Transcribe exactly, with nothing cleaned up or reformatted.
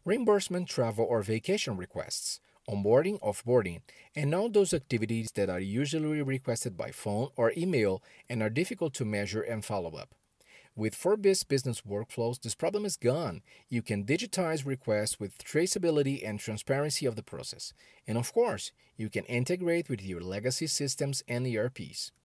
reimbursement, travel or vacation requests, onboarding, offboarding, and all those activities that are usually requested by phone or email and are difficult to measure and follow up. With Forbiz business workflows, this problem is gone. You can digitize requests with traceability and transparency of the process. And of course, you can integrate with your legacy systems and E R Ps.